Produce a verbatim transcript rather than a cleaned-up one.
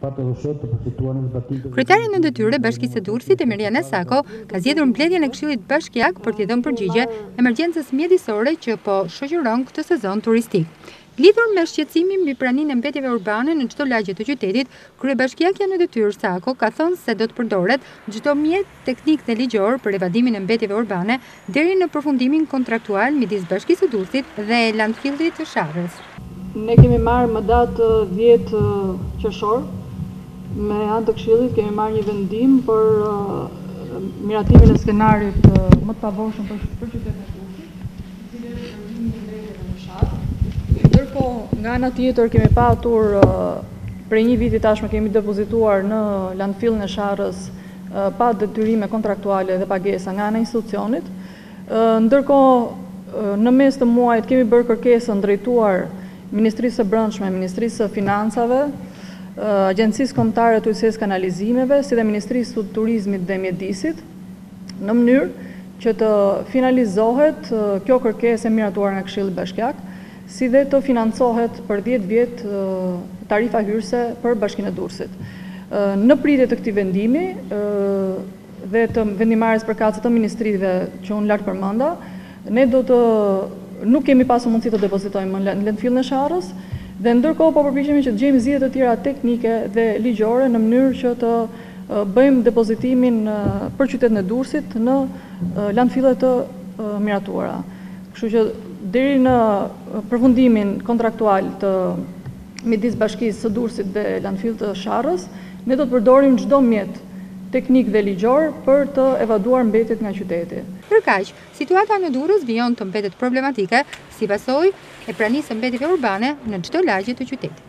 Kryetari në detyrë Bashkisë së Durrësit, Emiriana Sako, ka zgjedhur mbledhjen e Këshillit Bashkiak për t'i dhënë përgjigje emergjencës mjedisore që po shoqëron këtë sezon turistik. Lidhur me shqetësimin mbi praninë e mbetjeve urbane në çdo lagje të qytetit, kryebashkiakja në detyrë Sako ka thënë se do të përdoret çdo mjet teknik dhe ligjor për evadimin e mbetjeve urbane deri në përfundimin kontraktual midis Bashkisë së Durrësit dhe landfillit të Sharrës. Ne kemi marrë më datë dhjetë qershor, me anë të Këshillit kemi marrë një vendim për uh, miratimin e skenarit uh, më të pavorshëm për, për qytetin e Ndërkohë, nga ana tjetër kemi patur uh, prej një viti tashmë kemi depozituar në landfillin e Sharrës uh, pa detyrime kontraktuale dhe pagesa nga ana e institucionit. Uh, ndërkohë, uh, në mes të muajit kemi bërë kërkesën drejtuar Ministrisë së Brendshme, Ministrisë së Financave, uh, Agjencisë Kombëtare të Ujësisë Kanalizimeve, si dhe Ministrisë të Turizmit dhe Mjedisit, në mënyrë që të finalizohet uh, kjo kërkesë e miratuar nga Këshilli Bashkiak, si dhe të financohet për dhjetë vjet tarifa hyrëse për Bashkinë e Durrësit. Në pritje të këtij vendimi dhe të vendimarrjes përkatëse të ministrive që unë lart përmenda, ne do të nuk kemi pasur mundësi të depozitojmë në landfillin e Sharrës dhe ndërkohë po përpiqemi që të gjejmë zgjidhje të tjera teknike dhe ligjore në mënyrë që të bëjmë depozitimin për qytetin e Durrësit në landfille të miratuara. Kështu që deri në përfundimin kontraktual të midis Bashkisë së Durrësit dhe landfillit të Sharrës, ne do të përdorim çdo mjet teknik dhe ligjor për të evaduar mbetjet nga qyteti. Përkaq, situata në Durrës vijon të mbetet problematike si pasojë e pranisë së mbetjeve urbane në çdo lagje të qytetit.